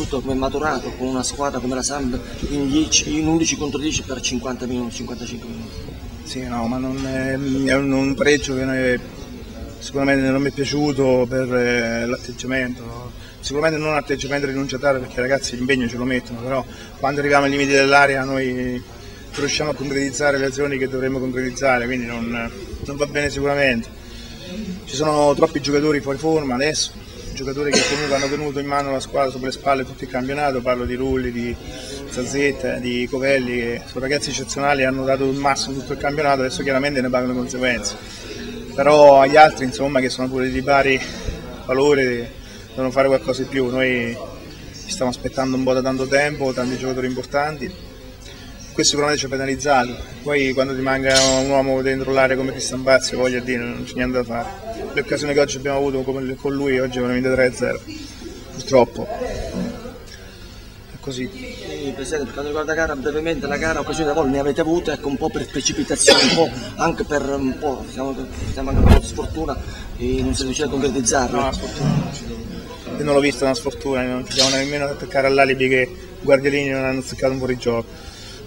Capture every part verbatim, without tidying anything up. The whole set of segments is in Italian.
soprattutto come maturato con una squadra come la Samp in, dieci, in undici contro dieci per cinquanta minuti, cinquantacinque minuti. Sì, no, ma non è, è un, un pareggio che noi, sicuramente non mi è piaciuto per eh, l'atteggiamento, no? Sicuramente non un atteggiamento rinunciatario, perché i ragazzi l'impegno ce lo mettono, però quando arriviamo ai limiti dell'area noi riusciamo a concretizzare le azioni che dovremmo concretizzare, quindi non, non va bene sicuramente. Ci sono troppi giocatori fuori forma adesso, giocatori che comunque hanno tenuto in mano la squadra sopra le spalle tutto il campionato, parlo di Rulli, di Zazzetta, di Covelli, che sono ragazzi eccezionali, hanno dato il massimo tutto il campionato, adesso chiaramente ne pagano le conseguenze. Però agli altri, insomma, che sono pure di pari valore, devono fare qualcosa di più. Noi ci stiamo aspettando un po' da tanto tempo, tanti giocatori importanti, questo sicuramente ci ha penalizzato. Poi quando ti manca un uomo dentro l'area come Cristian Bazzi, voglio dire, non c'è niente da fare. Le occasioni che oggi abbiamo avuto con lui oggi veramente tre a zero, purtroppo è così. Sì, Presidente, per quanto riguarda la gara, brevemente la gara, occasioni da gol ne avete avute, ecco, un po' per precipitazione, un po' anche per un po', siamo, siamo anche un po' di sfortuna e non si riuscita a concretizzarlo. No, sfortuna non ci sono. Io non l'ho vista una sfortuna, non ci siamo nemmeno attaccare all'alibi che i guardiolini non hanno azzeccato un fuorigioco.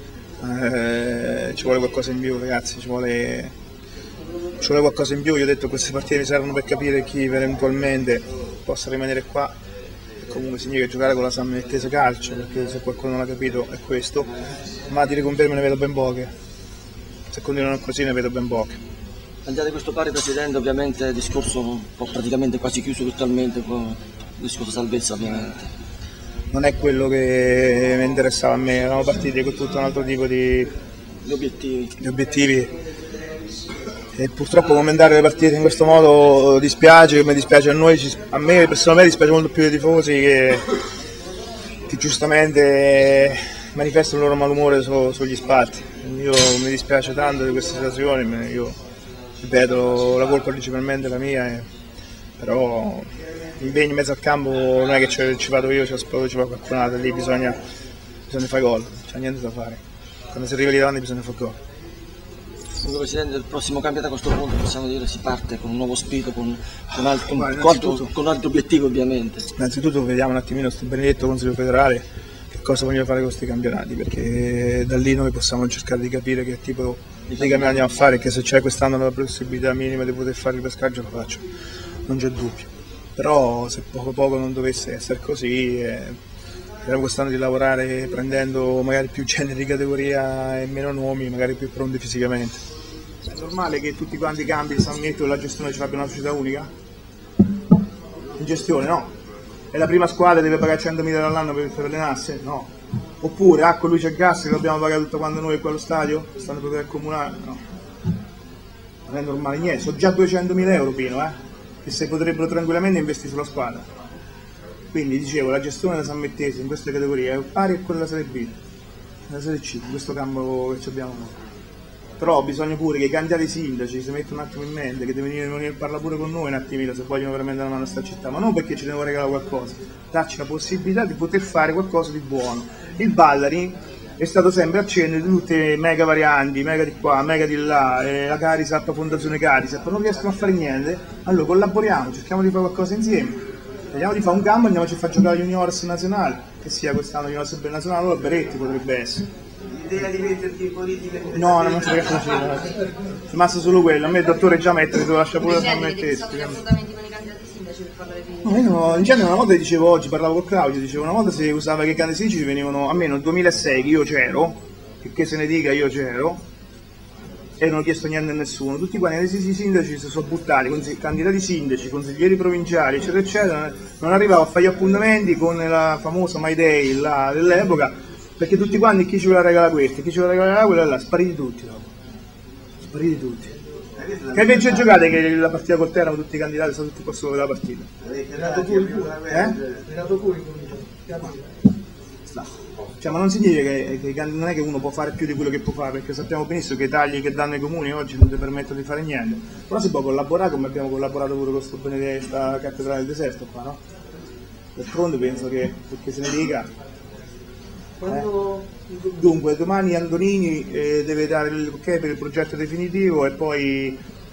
Eh, ci vuole qualcosa in più, ragazzi, ci vuole, ci vuole qualcosa in più. Io ho detto che queste partite mi servono per capire chi eventualmente possa rimanere qua, e comunque significa giocare con la Sammettese Calcio, perché se qualcuno non l'ha capito è questo, ma di riconferme ne vedo ben poche, se continuano così ne vedo ben poche. Al di là di questo pari, Presidente, ovviamente il discorso un po' praticamente quasi chiuso virtualmente, il discorso salvezza ovviamente. Non è quello che mi interessava a me, eravamo partiti con tutto un altro tipo di, Gli obiettivi. di obiettivi e purtroppo commentare le partite in questo modo dispiace, come dispiace a noi, a me personalmente dispiace molto più dei tifosi che, che giustamente manifestano il loro malumore su, sugli spalti. Io mi dispiace tanto di queste situazioni, io ripeto, la colpa principalmente è la mia, eh, però l'impegno in mezzo al campo non è che ci vado io, ci spero che ci va qualcun altro, lì bisogna, bisogna fare gol, non c'è niente da fare, quando si arriva lì davanti bisogna fare gol. Comunque, Presidente, il prossimo campionato a questo punto possiamo dire si parte con un nuovo spirito, con, con, altro, Guarda, con, altro, con altri obiettivi ovviamente. Innanzitutto vediamo un attimino questo benedetto Consiglio federale che cosa vogliono fare con questi campionati, perché da lì noi possiamo cercare di capire che tipo di campionato andiamo a fare, che se c'è quest'anno la possibilità minima di poter fare il pescaggio lo faccio, non c'è dubbio. Però se poco a poco non dovesse essere così, eh, speriamo quest'anno di lavorare prendendo magari più generi di categoria e meno nomi, magari più pronti fisicamente. È normale che tutti quanti cambi il Sammetto e la gestione ce l'abbia una società unica? In gestione no. E la prima squadra deve pagare centomila all'anno per, per allenarsi? No. Oppure acqua, luce e gas che dobbiamo pagare tutto quando noi qua allo stadio? Stanno proprio al comunale? No. Non è normale niente, sono già duecentomila euro Pino, eh? Che si potrebbero tranquillamente investire sulla squadra. Quindi dicevo, la gestione della Sammettese in queste categorie è pari a quella della Serie B, della Serie C, in questo campo che abbiamo noi. Però bisogna pure che i candidati sindaci si mettano un attimo in mente, che devono venire, venire a parlare pure con noi un attimino se vogliono veramente dare una mano a questa città, ma non perché ci devono regalare qualcosa, darci la possibilità di poter fare qualcosa di buono. Il Ballari è stato sempre al centro di tutte le mega varianti, mega di qua, mega di là, eh, la Carisap, Fondazione Carisap, non riescono a fare niente, allora collaboriamo, cerchiamo di fare qualcosa insieme, vediamo di fare un campo, andiamoci a far giocare Juniors nazionale, che sia quest'anno Juniors nazionale, allora Beretti potrebbe essere. L'idea di metterti in politica? No, non si riesce a fare, è rimasto solo quello, a me il dottore già mette, devo lasciare pure la Sammettese. Assolutamente con i candidati sindaci per parlare di... No, io no, in genere una volta dicevo oggi, parlavo con Claudio, dicevo una volta si usava che i candidati sindaci venivano, almeno nel duemilasei che io c'ero, che, che se ne dica io c'ero, e non ho chiesto niente a nessuno, tutti quanti i sindaci si sono buttati, candidati sindaci, consiglieri provinciali, eccetera eccetera, non arrivavo a fare gli appuntamenti con la famosa My Day là, dell'epoca, perché tutti quanti chi ci voleva regalare questo, chi ci voleva regalare quello là, spariti tutti dopo, spariti tutti. Che invece giocate che la partita col Teramo tutti i candidati sono tutti qua solo della partita? Eh? Cioè, ma non significa che, che non è che uno può fare più di quello che può fare, perché sappiamo benissimo che i tagli che danno i comuni oggi non ti permettono di fare niente, però si può collaborare come abbiamo collaborato pure con questa benedetta cattedrale del deserto qua, no? D'altronde penso che, perché se ne dica. Eh. Dunque, domani Antonini eh, deve dare il ok per il progetto definitivo e poi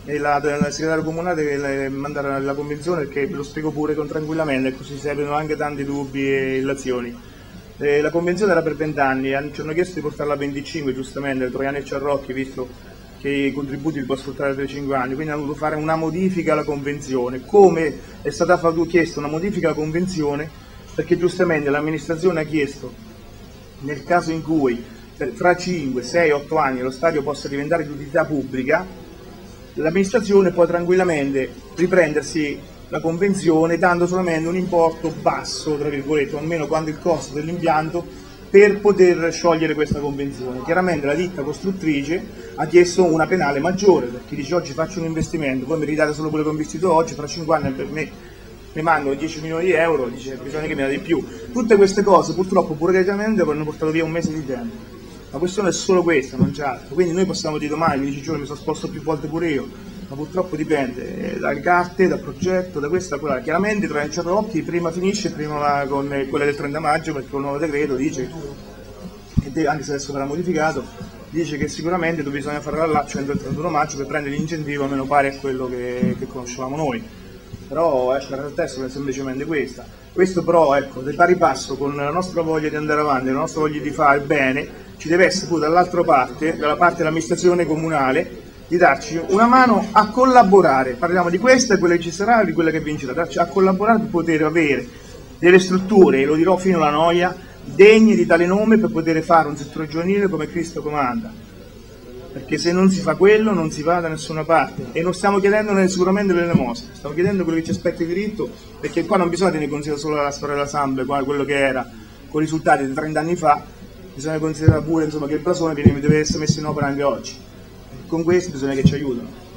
e la, la segretaria comunale deve mandare la convenzione, perché ve lo spiego pure con tranquillamente, così si aprono anche tanti dubbi e illazioni. Eh, la convenzione era per venti anni, ci hanno chiesto di portarla a venticinque, giustamente, Troiani e Ciarrocchi, visto che i contributi li può sfruttare per cinque anni, quindi hanno dovuto fare una modifica alla convenzione. Come è stata chiesta una modifica alla convenzione? Perché giustamente l'amministrazione ha chiesto, nel caso in cui per, fra cinque, sei, otto anni lo stadio possa diventare di utilità pubblica, l'amministrazione può tranquillamente riprendersi la convenzione dando solamente un importo basso, tra virgolette, o almeno quanto il costo dell'impianto, per poter sciogliere questa convenzione. Chiaramente la ditta costruttrice ha chiesto una penale maggiore, perché dice: oggi faccio un investimento, poi mi ridate solo quello che ho investito oggi, fra cinque anni per me mi mancano dieci milioni di euro, dice bisogna che mi date di più. Tutte queste cose purtroppo burocraticamente hanno portato via un mese di tempo. La questione è solo questa, non c'è altro. Quindi noi possiamo dire domani, quindici giorni, mi sono sposto più volte pure io, ma purtroppo dipende dalle carte, dal progetto, da questa, da quella. Chiaramente tra i Ciarrocchi prima finisce, prima va con quella del trenta maggio, perché il nuovo decreto dice, che anche se adesso verrà modificato, dice che sicuramente bisogna fare l'allaccio entro il trentuno maggio per prendere l'incentivo almeno pari a quello che, che conoscevamo noi. Però ecco, la realtà è semplicemente questa. Questo però, ecco, del pari passo con la nostra voglia di andare avanti, la nostra voglia di fare bene, ci deve essere pure dall'altra parte, dalla parte dell'amministrazione comunale, di darci una mano a collaborare. Parliamo di questa e quella che ci sarà e di quella che vincerà, darci a collaborare per poter avere delle strutture, e lo dirò fino alla noia, degne di tale nome, per poter fare un settore giovanile come Cristo comanda. Perché se non si fa quello non si va da nessuna parte, e non stiamo chiedendo sicuramente l'elemosina, stiamo chiedendo quello che ci aspetta il diritto, perché qua non bisogna tenere in considerazione solo la storia della Sambe, quello che era, con i risultati di trenta anni fa, bisogna considerare pure, insomma, che il blasone deve essere messo in opera anche oggi. Con questo bisogna che ci aiutano.